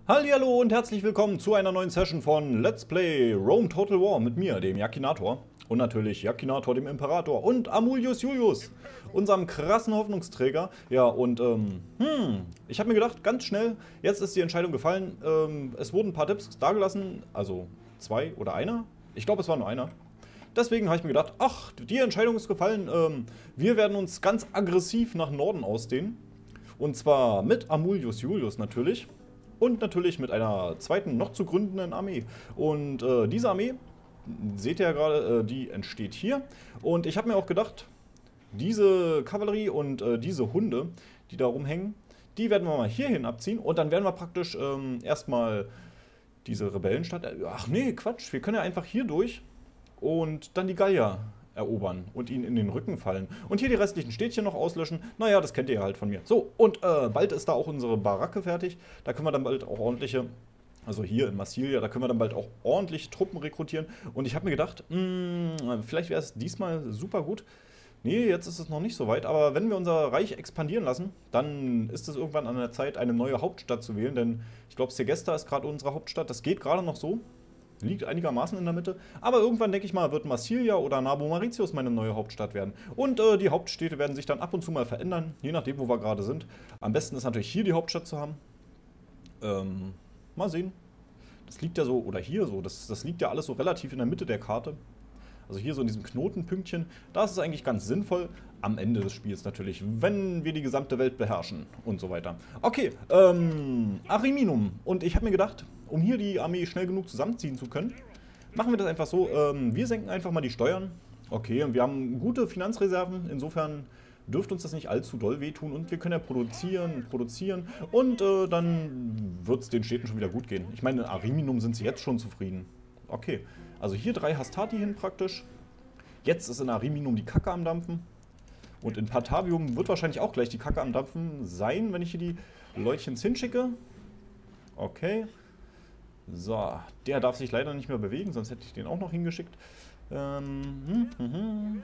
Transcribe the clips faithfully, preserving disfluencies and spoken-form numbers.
Hallihallo und herzlich willkommen zu einer neuen Session von Let's Play Rome Total War mit mir, dem Yakinator. Und natürlich Yakinator, dem Imperator. Und Amulius Julius, unserem krassen Hoffnungsträger. Ja, und, ähm, hm, ich habe mir gedacht, ganz schnell, jetzt ist die Entscheidung gefallen. Ähm, es wurden ein paar Tipps dagelassen, also zwei oder einer. Ich glaube, es war nur einer. Deswegen habe ich mir gedacht, ach, die Entscheidung ist gefallen. Ähm, wir werden uns ganz aggressiv nach Norden ausdehnen. Und zwar mit Amulius Julius natürlich. Und natürlich mit einer zweiten, noch zu gründenden Armee. Und äh, diese Armee, seht ihr ja gerade, äh, die entsteht hier. Und ich habe mir auch gedacht, diese Kavallerie und äh, diese Hunde, die da rumhängen, die werden wir mal hierhin abziehen. Und dann werden wir praktisch ähm, erstmal diese Rebellenstadt... Ach nee, Quatsch, wir können ja einfach hier durch und dann die Gallier erobern und ihnen in den Rücken fallen. Und hier die restlichen Städtchen noch auslöschen. Naja, das kennt ihr ja halt von mir. So, und äh, bald ist da auch unsere Baracke fertig. Da können wir dann bald auch ordentliche, also hier in Massilia, da können wir dann bald auch ordentliche Truppen rekrutieren. Und ich habe mir gedacht, mh, vielleicht wäre es diesmal super gut. Nee, jetzt ist es noch nicht so weit, aber wenn wir unser Reich expandieren lassen, dann ist es irgendwann an der Zeit, eine neue Hauptstadt zu wählen. Denn ich glaube, Segesta ist gerade unsere Hauptstadt. Das geht gerade noch so. Liegt einigermaßen in der Mitte. Aber irgendwann, denke ich mal, wird Massilia oder Nabo Mauritius meine neue Hauptstadt werden. Und äh, die Hauptstädte werden sich dann ab und zu mal verändern, je nachdem, wo wir gerade sind. Am besten ist natürlich hier die Hauptstadt zu haben. Ähm, mal sehen. Das liegt ja so, oder hier so, das, das liegt ja alles so relativ in der Mitte der Karte. Also hier so in diesem Knotenpünktchen. Da ist es eigentlich ganz sinnvoll. Am Ende des Spiels natürlich, wenn wir die gesamte Welt beherrschen und so weiter. Okay, ähm, Ariminum. Und ich habe mir gedacht, um hier die Armee schnell genug zusammenziehen zu können, machen wir das einfach so, ähm, wir senken einfach mal die Steuern. Okay, und wir haben gute Finanzreserven, insofern dürfte uns das nicht allzu doll wehtun und wir können ja produzieren, produzieren und äh, dann wird es den Städten schon wieder gut gehen. Ich meine, in Ariminum sind sie jetzt schon zufrieden. Okay, also hier drei Hastati hin praktisch. Jetzt ist in Ariminum die Kacke am Dampfen. Und in Patavium wird wahrscheinlich auch gleich die Kacke am Dampfen sein, wenn ich hier die Leutchens hinschicke. Okay. So, der darf sich leider nicht mehr bewegen, sonst hätte ich den auch noch hingeschickt. Ähm, hm, hm, hm.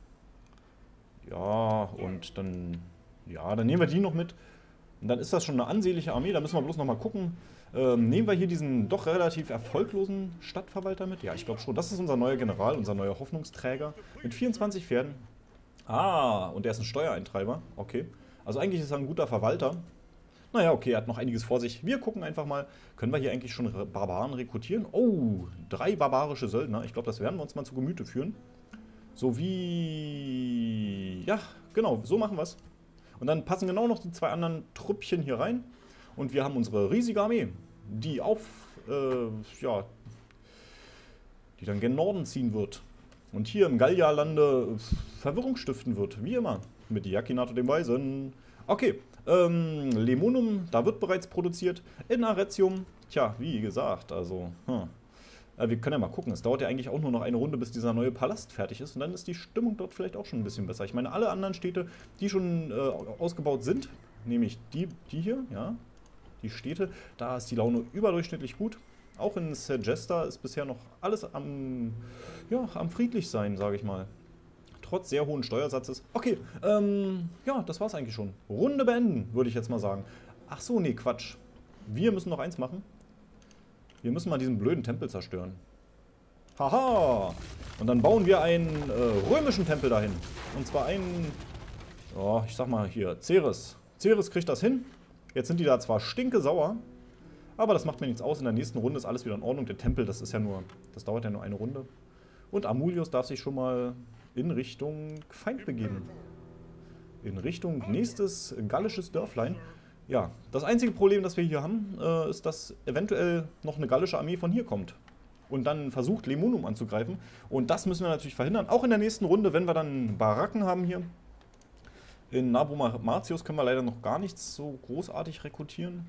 Ja, und dann, ja, dann nehmen wir die noch mit. Und dann ist das schon eine ansehnliche Armee, da müssen wir bloß noch mal gucken. Ähm, nehmen wir hier diesen doch relativ erfolglosen Stadtverwalter mit? Ja, ich glaube schon. Das ist unser neuer General, unser neuer Hoffnungsträger mit vierundzwanzig Pferden. Ah, und er ist ein Steuereintreiber. Okay. Also eigentlich ist er ein guter Verwalter. Naja, okay, er hat noch einiges vor sich. Wir gucken einfach mal. Können wir hier eigentlich schon Barbaren rekrutieren? Oh, drei barbarische Söldner. Ich glaube, das werden wir uns mal zu Gemüte führen. So wie... Ja, genau, so machen wir es. Und dann passen genau noch die zwei anderen Trüppchen hier rein. Und wir haben unsere riesige Armee, die auf... Äh, ja... die dann gen Norden ziehen wird. Und hier im Gallierlande Verwirrung stiften wird, wie immer. Mit Yakinator dem Weisen. Okay, ähm, Lemunum, da wird bereits produziert. In Arretium, tja, wie gesagt, also, hm. äh, wir können ja mal gucken. Es dauert ja eigentlich auch nur noch eine Runde, bis dieser neue Palast fertig ist. Und dann ist die Stimmung dort vielleicht auch schon ein bisschen besser. Ich meine, alle anderen Städte, die schon äh, ausgebaut sind, nämlich die, die hier, ja, die Städte, da ist die Laune überdurchschnittlich gut. Auch in Segesta ist bisher noch alles am, ja, am friedlich sein, sage ich mal. Trotz sehr hohen Steuersatzes. Okay, ähm, ja, das war's eigentlich schon. Runde beenden, würde ich jetzt mal sagen. Ach so, nee, Quatsch. Wir müssen noch eins machen. Wir müssen mal diesen blöden Tempel zerstören. Haha! Und dann bauen wir einen äh, römischen Tempel dahin. Und zwar einen, oh, ich sag mal hier, Ceres. Ceres kriegt das hin. Jetzt sind die da zwar stinke sauer, aber das macht mir nichts aus. In der nächsten Runde ist alles wieder in Ordnung. Der Tempel, das ist ja nur, das dauert ja nur eine Runde. Und Amulius darf sich schon mal in Richtung Feind begeben. In Richtung nächstes gallisches Dörflein. Ja, das einzige Problem, das wir hier haben, äh, ist, dass eventuell noch eine gallische Armee von hier kommt. Und dann versucht, Lemunum anzugreifen. Und das müssen wir natürlich verhindern. Auch in der nächsten Runde, wenn wir dann Baracken haben hier. In Nabo Mauritius können wir leider noch gar nichts so großartig rekrutieren.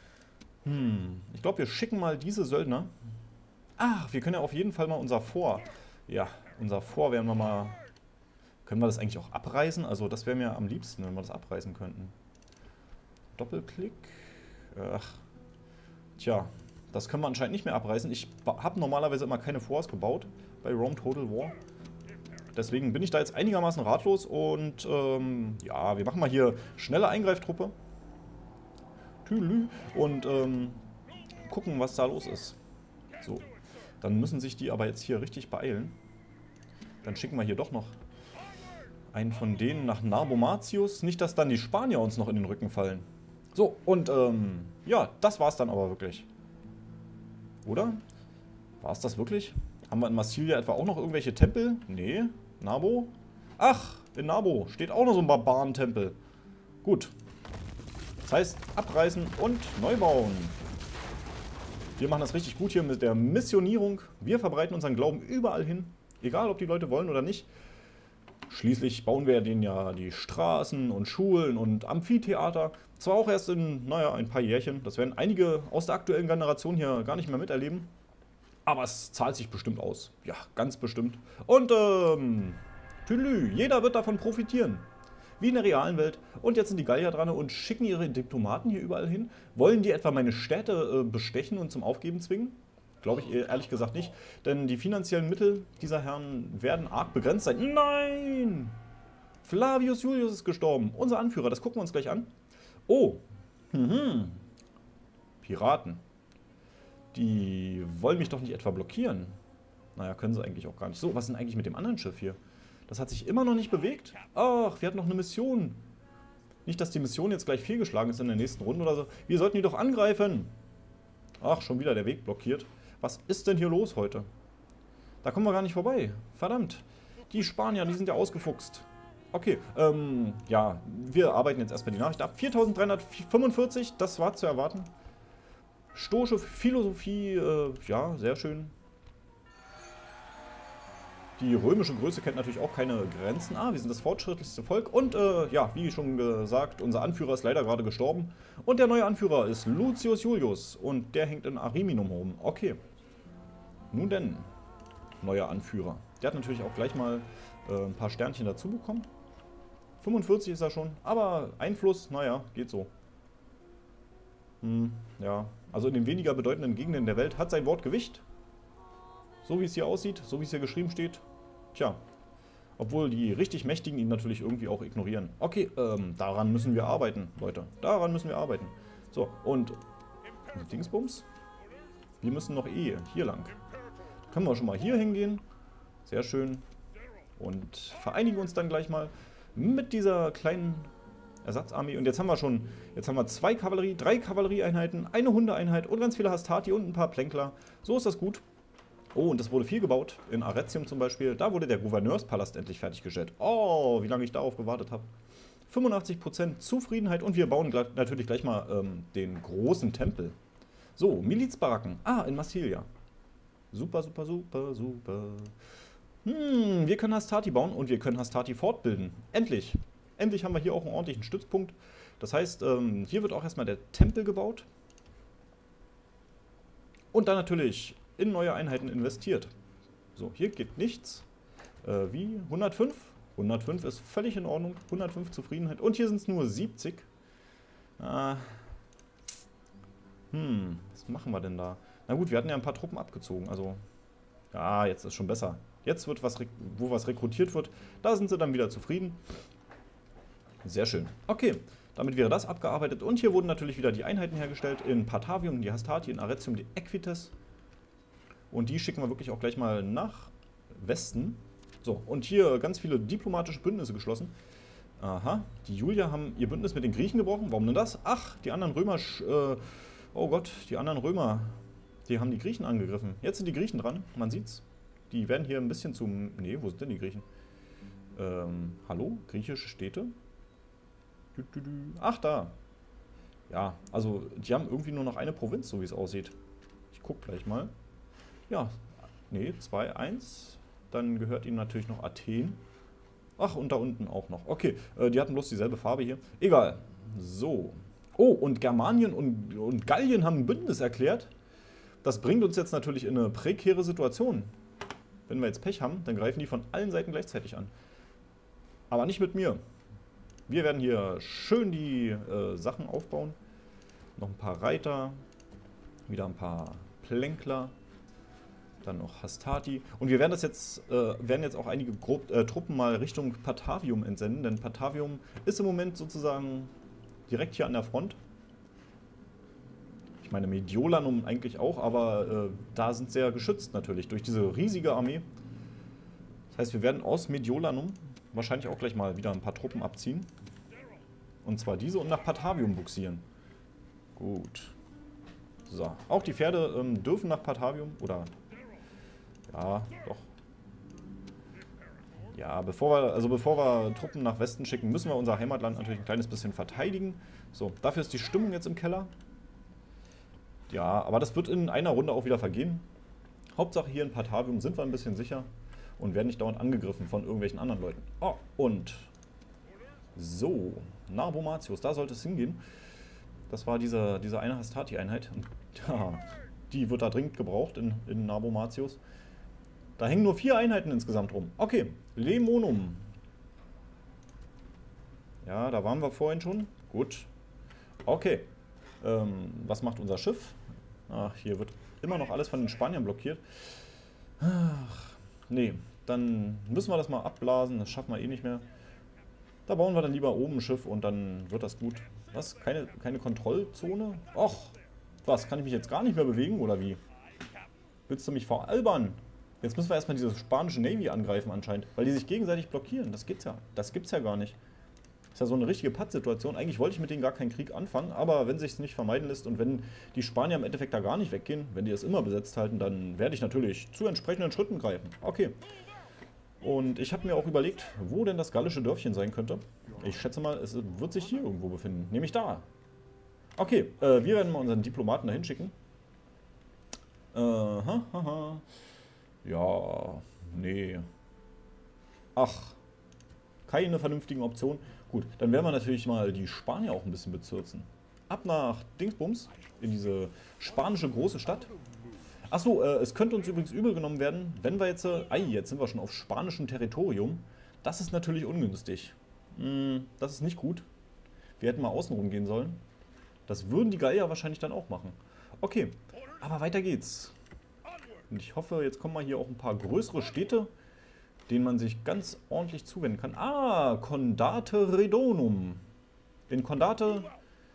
Hm, ich glaube, wir schicken mal diese Söldner. Ach, wir können ja auf jeden Fall mal unser Fort. Ja, unser Fort werden wir mal... Können wir das eigentlich auch abreißen? Also das wäre mir am liebsten, wenn wir das abreißen könnten. Doppelklick. Ach. Tja, das können wir anscheinend nicht mehr abreißen. Ich habe normalerweise immer keine Forts gebaut bei Rome Total War. Deswegen bin ich da jetzt einigermaßen ratlos und ähm, ja, wir machen mal hier schnelle Eingreiftruppe. Tülü. Und ähm, gucken, was da los ist. So, dann müssen sich die aber jetzt hier richtig beeilen. Dann schicken wir hier doch noch einen von denen nach Narbomatius. Nicht, dass dann die Spanier uns noch in den Rücken fallen. So, und ähm, ja, das war's dann aber wirklich. Oder? War es das wirklich? Haben wir in Massilia etwa auch noch irgendwelche Tempel? Nee. Narbo? Ach, in Narbo steht auch noch so ein Barbarentempel. Gut. Das heißt, abreißen und neu bauen. Wir machen das richtig gut hier mit der Missionierung. Wir verbreiten unseren Glauben überall hin. Egal, ob die Leute wollen oder nicht. Schließlich bauen wir denen ja die Straßen und Schulen und Amphitheater. Zwar auch erst in, naja, ein paar Jährchen. Das werden einige aus der aktuellen Generation hier gar nicht mehr miterleben. Aber es zahlt sich bestimmt aus. Ja, ganz bestimmt. Und, ähm, tüdelü, jeder wird davon profitieren. Wie in der realen Welt. Und jetzt sind die Gallier dran und schicken ihre Diplomaten hier überall hin. Wollen die etwa meine Städte äh, bestechen und zum Aufgeben zwingen? Glaube ich ehrlich gesagt nicht. Denn die finanziellen Mittel dieser Herren werden arg begrenzt sein. Nein! Flavius Julius ist gestorben. Unser Anführer, das gucken wir uns gleich an. Oh. Mhm. Piraten. Die wollen mich doch nicht etwa blockieren. Naja, können sie eigentlich auch gar nicht. So, was ist denn eigentlich mit dem anderen Schiff hier? Das hat sich immer noch nicht bewegt. Ach, wir hatten noch eine Mission. Nicht, dass die Mission jetzt gleich fehlgeschlagen ist in der nächsten Runde oder so. Wir sollten die doch angreifen. Ach, schon wieder der Weg blockiert. Was ist denn hier los heute? Da kommen wir gar nicht vorbei. Verdammt. Die Spanier, die sind ja ausgefuchst. Okay, ähm, ja, wir arbeiten jetzt erstmal die Nachricht ab. viertausenddreihundertfünfundvierzig, das war zu erwarten. Stoische Philosophie, äh, ja, sehr schön. Die römische Größe kennt natürlich auch keine Grenzen. Ah, wir sind das fortschrittlichste Volk. Und, äh, ja, wie schon gesagt, unser Anführer ist leider gerade gestorben. Und der neue Anführer ist Lucius Julius. Und der hängt in Ariminum rum. Okay. Nun denn, neuer Anführer. Der hat natürlich auch gleich mal äh, ein paar Sternchen dazu bekommen. fünfundvierzig ist er schon. Aber Einfluss, naja, geht so. Hm, ja. Also in den weniger bedeutenden Gegenden der Welt hat sein Wort Gewicht. So wie es hier aussieht, so wie es hier geschrieben steht. Tja, obwohl die richtig Mächtigen ihn natürlich irgendwie auch ignorieren. Okay, ähm, daran müssen wir arbeiten, Leute. Daran müssen wir arbeiten. So, und Dingsbums. Wir müssen noch eh hier lang. Können wir schon mal hier hingehen. Sehr schön. Und vereinigen uns dann gleich mal mit dieser kleinen Ersatzarmee. Und jetzt haben wir schon, jetzt haben wir zwei Kavallerie, drei Kavallerieeinheiten, eine Hundeeinheit und ganz viele Hastati und ein paar Plänkler. So ist das gut. Oh, und es wurde viel gebaut. In Arretium zum Beispiel. Da wurde der Gouverneurspalast endlich fertiggestellt. Oh, wie lange ich darauf gewartet habe. fünfundachtzig Prozent Zufriedenheit. Und wir bauen gleich, natürlich gleich mal ähm, den großen Tempel. So, Milizbaracken. Ah, in Massilia. Super, super, super, super. Hm, wir können Hastati bauen und wir können Hastati fortbilden. Endlich. Endlich haben wir hier auch einen ordentlichen Stützpunkt. Das heißt, ähm, hier wird auch erstmal der Tempel gebaut. Und dann natürlich in neue Einheiten investiert. So, hier geht nichts. Äh, wie? hundertfünf? hundertfünf ist völlig in Ordnung. hundertfünf Zufriedenheit. Und hier sind es nur siebzig. Ah. Hm, was machen wir denn da? Na gut, wir hatten ja ein paar Truppen abgezogen. Also, ja, jetzt ist schon besser. Jetzt wird was, wo was rekrutiert wird, da sind sie dann wieder zufrieden. Sehr schön. Okay, damit wäre das abgearbeitet. Und hier wurden natürlich wieder die Einheiten hergestellt. In Patavium die Hastati, in Arretium die Equites. Und die schicken wir wirklich auch gleich mal nach Westen. So, und hier ganz viele diplomatische Bündnisse geschlossen. Aha, die Julier haben ihr Bündnis mit den Griechen gebrochen. Warum denn das? Ach, die anderen Römer, äh, oh Gott, die anderen Römer, die haben die Griechen angegriffen. Jetzt sind die Griechen dran, man sieht's. Die werden hier ein bisschen zum... Nee, wo sind denn die Griechen? Ähm, hallo? Griechische Städte? Dü, dü, dü. Ach, da. Ja, also die haben irgendwie nur noch eine Provinz, so wie es aussieht. Ich guck gleich mal. Ja, nee, zwei, eins. Dann gehört ihnen natürlich noch Athen. Ach, und da unten auch noch. Okay, äh, die hatten bloß dieselbe Farbe hier. Egal. So. Oh, und Germanien und, und Gallien haben ein Bündnis erklärt. Das bringt uns jetzt natürlich in eine prekäre Situation. Wenn wir jetzt Pech haben, dann greifen die von allen Seiten gleichzeitig an. Aber nicht mit mir. Wir werden hier schön die äh, Sachen aufbauen. Noch ein paar Reiter. Wieder ein paar Plänkler. Dann noch Hastati. Und wir werden das jetzt, äh, werden jetzt auch einige Gru äh, Truppen mal Richtung Patavium entsenden. Denn Patavium ist im Moment sozusagen direkt hier an der Front. Ich Ich meine, Mediolanum eigentlich auch, aber äh, da sind sie ja geschützt natürlich durch diese riesige Armee. Das heißt, wir werden aus Mediolanum wahrscheinlich auch gleich mal wieder ein paar Truppen abziehen. Und zwar diese und nach Patavium buxieren. Gut. So, auch die Pferde ähm, dürfen nach Patavium, oder... Ja, doch. Ja, bevor wir, also bevor wir Truppen nach Westen schicken, müssen wir unser Heimatland natürlich ein kleines bisschen verteidigen. So, dafür ist die Stimmung jetzt im Keller. Ja, aber das wird in einer Runde auch wieder vergehen. Hauptsache hier in Patavium sind wir ein bisschen sicher und werden nicht dauernd angegriffen von irgendwelchen anderen Leuten. Oh, und so, Narbomatius, da sollte es hingehen. Das war diese, diese eine Hastati-Einheit. Ja, die wird da dringend gebraucht in, in Narbomatius. Da hängen nur vier Einheiten insgesamt rum. Okay, Lemonum. Ja, da waren wir vorhin schon. Gut. Okay. Ähm, was macht unser Schiff? Ach, hier wird immer noch alles von den Spaniern blockiert. Ach, nee, dann müssen wir das mal abblasen. Das schaffen wir eh nicht mehr. Da bauen wir dann lieber oben ein Schiff und dann wird das gut. Was? Keine, keine Kontrollzone? Och, was? Kann ich mich jetzt gar nicht mehr bewegen oder wie? Willst du mich veralbern? Jetzt müssen wir erstmal diese spanische Navy angreifen anscheinend, weil die sich gegenseitig blockieren. Das gibt's ja. Das gibt's ja gar nicht. Das ist ja so eine richtige Pattsituation. Eigentlich wollte ich mit denen gar keinen Krieg anfangen, aber wenn sich es nicht vermeiden lässt und wenn die Spanier im Endeffekt da gar nicht weggehen, wenn die es immer besetzt halten, dann werde ich natürlich zu entsprechenden Schritten greifen. Okay. Und ich habe mir auch überlegt, wo denn das gallische Dörfchen sein könnte. Ich schätze mal, es wird sich hier irgendwo befinden. Nämlich da. Okay, äh, wir werden mal unseren Diplomaten dahin schicken. Äh, ha, ha, ha. Ja, nee. Ach, keine vernünftigen Optionen. Gut, dann werden wir natürlich mal die Spanier auch ein bisschen bezirzen. Ab nach Dingsbums, in diese spanische große Stadt. Achso, äh, es könnte uns übrigens übel genommen werden, wenn wir jetzt... Äh, ei, jetzt sind wir schon auf spanischem Territorium. Das ist natürlich ungünstig. Hm, das ist nicht gut. Wir hätten mal außenrum gehen sollen. Das würden die Gallier wahrscheinlich dann auch machen. Okay, aber weiter geht's. Und ich hoffe, jetzt kommen mal hier auch ein paar größere Städte, denen man sich ganz ordentlich zuwenden kann. Ah, Condate Redonum. In Condate,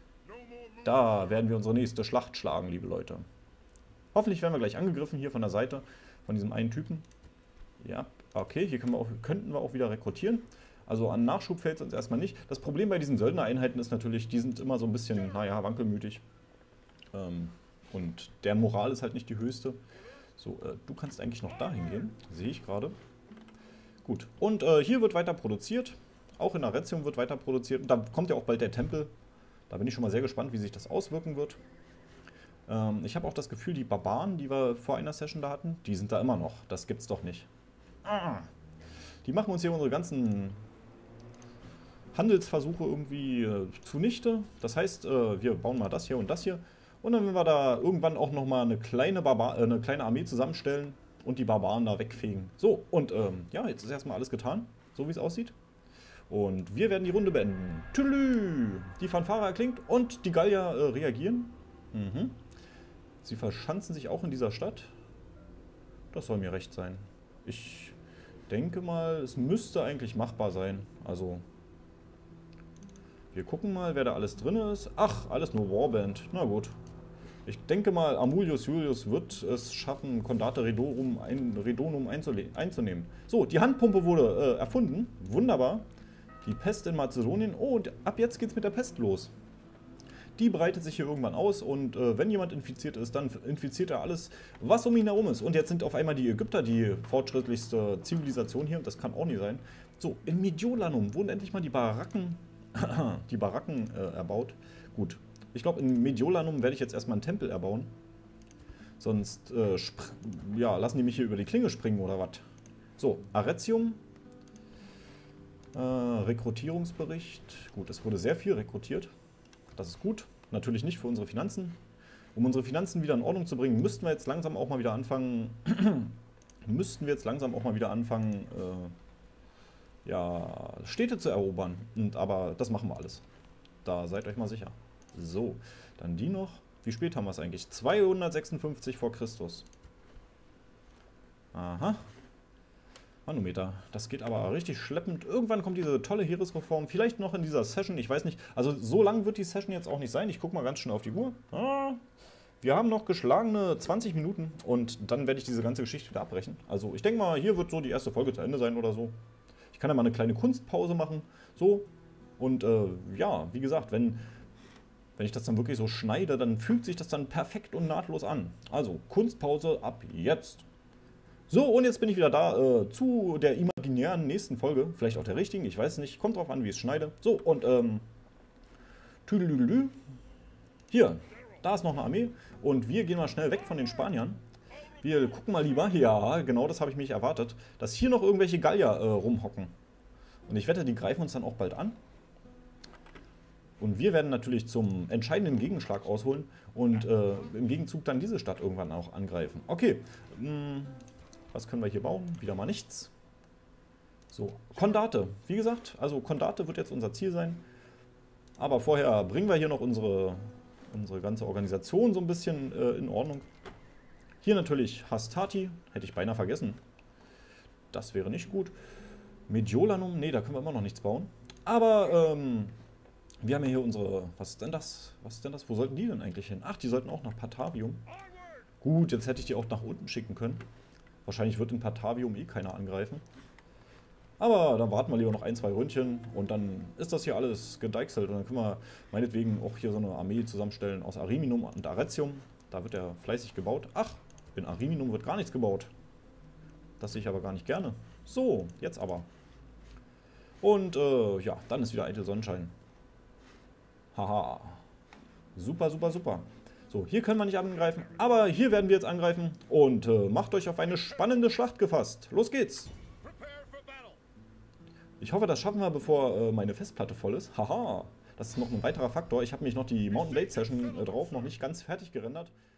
da werden wir unsere nächste Schlacht schlagen, liebe Leute. Hoffentlich werden wir gleich angegriffen hier von der Seite, von diesem einen Typen. Ja, okay, hier können wir auch, könnten wir auch wieder rekrutieren. Also an Nachschub fällt es uns erstmal nicht. Das Problem bei diesen Söldnereinheiten ist natürlich, die sind immer so ein bisschen, naja, wankelmütig. Ähm, und deren Moral ist halt nicht die höchste. So, äh, du kannst eigentlich noch dahin gehen, sehe ich gerade. Gut, und äh, hier wird weiter produziert. Auch in Arretium wird weiter produziert. Und da kommt ja auch bald der Tempel. Da bin ich schon mal sehr gespannt, wie sich das auswirken wird. Ähm, ich habe auch das Gefühl, die Barbaren, die wir vor einer Session da hatten, die sind da immer noch. Das gibt's doch nicht. Ah. Die machen uns hier unsere ganzen Handelsversuche irgendwie äh, zunichte. Das heißt, äh, wir bauen mal das hier und das hier. Und dann werden wir da irgendwann auch nochmal eine kleine Barbar äh, eine kleine Armee zusammenstellen und die Barbaren da wegfegen. So, und ähm, ja, jetzt ist erstmal alles getan, so wie es aussieht. Und wir werden die Runde beenden. Tülü! Die Fanfare erklingt und die Gallier äh, reagieren. Mhm. Sie verschanzen sich auch in dieser Stadt. Das soll mir recht sein. Ich denke mal, es müsste eigentlich machbar sein. Also, wir gucken mal, wer da alles drin ist. Ach, alles nur Warband. Na gut. Ich denke mal, Amulius Julius wird es schaffen, Condate Redonum, ein, Redonum einzunehmen. So, die Handpumpe wurde äh, erfunden. Wunderbar. Die Pest in Mazedonien. Oh, und ab jetzt geht's mit der Pest los. Die breitet sich hier irgendwann aus und äh, wenn jemand infiziert ist, dann infiziert er alles, was um ihn herum ist. Und jetzt sind auf einmal die Ägypter die fortschrittlichste Zivilisation hier. Das kann auch nicht sein. So, in Mediolanum wurden endlich mal die Baracken, die Baracken äh, erbaut. Gut. Ich glaube, in Mediolanum werde ich jetzt erstmal einen Tempel erbauen. Sonst äh, ja, lassen die mich hier über die Klinge springen oder was. So, Arretium. Äh, Rekrutierungsbericht. Gut, es wurde sehr viel rekrutiert. Das ist gut. Natürlich nicht für unsere Finanzen. Um unsere Finanzen wieder in Ordnung zu bringen, müssten wir jetzt langsam auch mal wieder anfangen. müssten wir jetzt langsam auch mal wieder anfangen, äh, ja, Städte zu erobern. Und, aber das machen wir alles. Da seid euch mal sicher. So, dann die noch. Wie spät haben wir es eigentlich? zweihundertsechsundfünfzig vor Christus. Aha. Manometer. Das geht aber richtig schleppend. Irgendwann kommt diese tolle Heeresreform. Vielleicht noch in dieser Session. Ich weiß nicht. Also so lang wird die Session jetzt auch nicht sein. Ich gucke mal ganz schnell auf die Uhr. Ah, Wir haben noch geschlagene zwanzig Minuten und dann werde ich diese ganze Geschichte wieder abbrechen. Also ich denke mal, hier wird so die erste Folge zu Ende sein oder so. Ich kann ja mal eine kleine Kunstpause machen. So. Und äh, ja, wie gesagt, wenn, wenn ich das dann wirklich so schneide, dann fühlt sich das dann perfekt und nahtlos an. Also Kunstpause ab jetzt. So, und jetzt bin ich wieder da äh, zu der imaginären nächsten Folge. Vielleicht auch der richtigen, ich weiß nicht. Kommt drauf an, wie ich es schneide. So, und ähm... Tüdelüdelü. Hier, da ist noch eine Armee. Und wir gehen mal schnell weg von den Spaniern. Wir gucken mal lieber, ja, genau das habe ich mich erwartet, dass hier noch irgendwelche Gallier äh, rumhocken. Und ich wette, die greifen uns dann auch bald an. Und wir werden natürlich zum entscheidenden Gegenschlag ausholen und äh, im Gegenzug dann diese Stadt irgendwann auch angreifen. Okay, mh, was können wir hier bauen? Wieder mal nichts. So, Kondate. Wie gesagt, also Kondate wird jetzt unser Ziel sein. Aber vorher bringen wir hier noch unsere, unsere ganze Organisation so ein bisschen äh, in Ordnung. Hier natürlich Hastati, hätte ich beinahe vergessen. Das wäre nicht gut. Mediolanum, nee, da können wir immer noch nichts bauen. Aber ähm, wir haben ja hier unsere, was ist denn das? Was ist denn das? Wo sollten die denn eigentlich hin? Ach, die sollten auch nach Patavium. Gut, jetzt hätte ich die auch nach unten schicken können. Wahrscheinlich wird in Patavium eh keiner angreifen. Aber dann warten wir lieber noch ein, zwei Ründchen und dann ist das hier alles gedeichselt. Und dann können wir meinetwegen auch hier so eine Armee zusammenstellen aus Ariminum und Arretium. Da wird ja fleißig gebaut. Ach, in Ariminum wird gar nichts gebaut. Das sehe ich aber gar nicht gerne. So, jetzt aber. Und äh, ja, dann ist wieder eitel Sonnenschein. Haha. Super, super, super. So, hier können wir nicht angreifen, aber hier werden wir jetzt angreifen. Und äh, macht euch auf eine spannende Schlacht gefasst. Los geht's. Ich hoffe, das schaffen wir, bevor äh, meine Festplatte voll ist. Haha, das ist noch ein weiterer Faktor. Ich habe mich noch die Mountain Blade Session äh, drauf noch nicht ganz fertig gerendert.